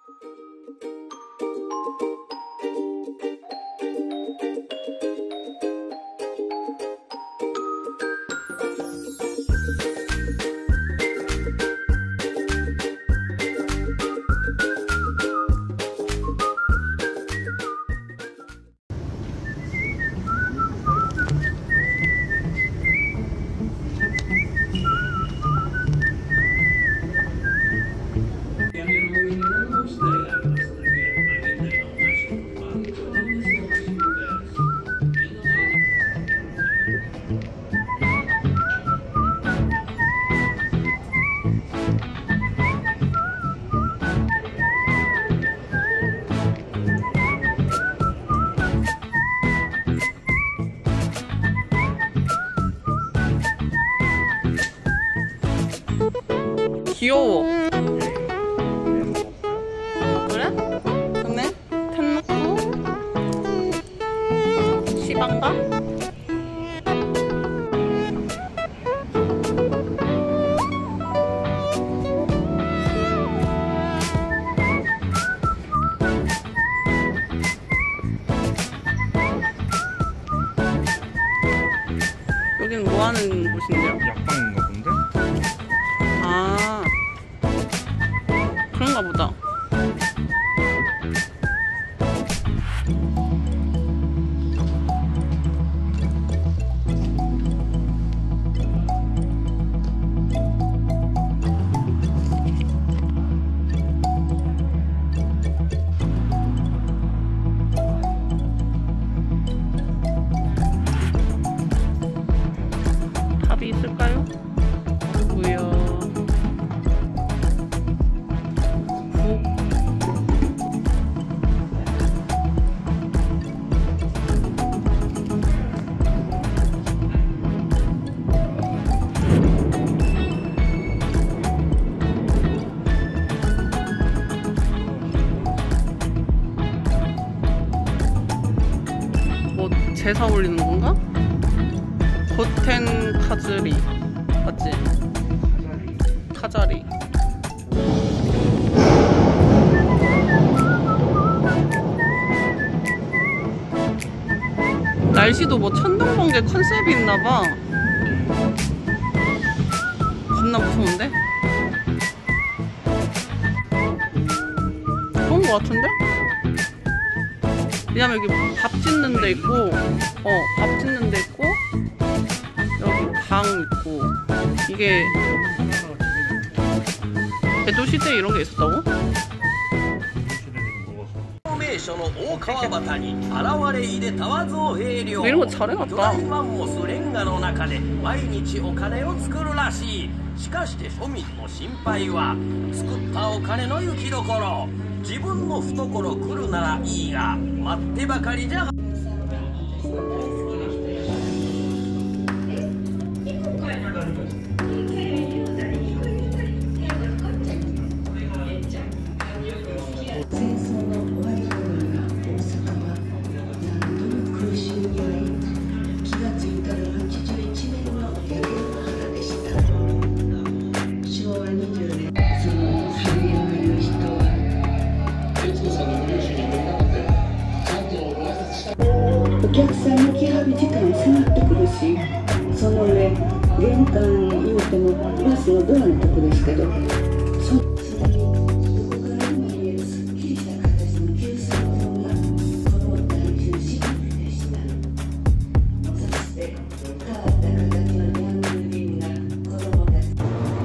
귀여워. 그래? 좋네. 펜 넣고 시방가? 여긴 뭐 하는 곳인데요? 약방인가 본데? 아, 그런가 보다. 답이 있을까요? 뭐야? 뭐 제사 올리는 건가? 고텐 카즈리 맞지? 카자리. 날씨도 뭐 천둥번개 컨셉이 있나봐. 겁나 무서운데? 그런 거 같은데? 왜냐면 여기 밥 짓는 데 있고, 밥 짓는 데 있고, 여기 방 있고, 이게 에도 시대에 이런 게 있었다고? 名所の大川端に現れいでたわ造兵領。巨大マンモスレンガの中で毎日お金を作るらしい。しかして庶民の心配は作ったお金の行きどころ。自分の懐来るならいいが待ってばかりじゃ。 お客さんの来はり時間迫ってくるし、その上玄関言うてもバスのドアのとこですけど、そっちに横からも見えるすっきりした形の急須の方が子供たち中心でした。そして変わった形のニャングル瓶が子供たち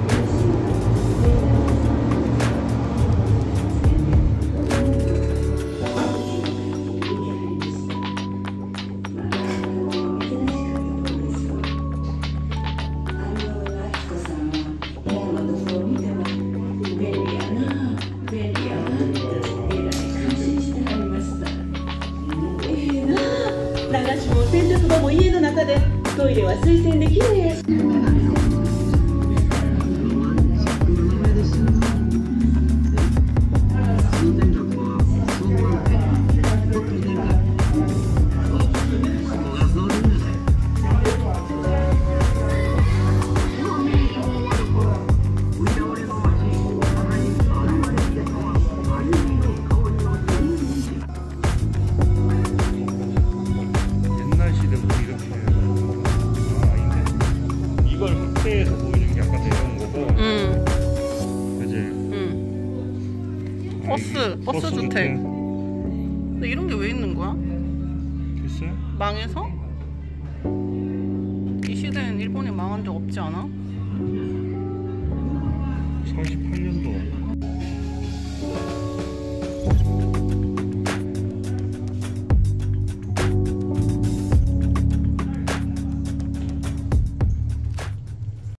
流しも洗濯場も家の中でトイレは水洗できれいやし。 Thank you. 호텔에서 보여준 게 약간 내려온 거고. 그지? 버스 주택. 근데 이런 게 왜 있는 거야? 글쎄? 망해서? 이 시대엔 일본이 망한 적 없지 않아? 48년도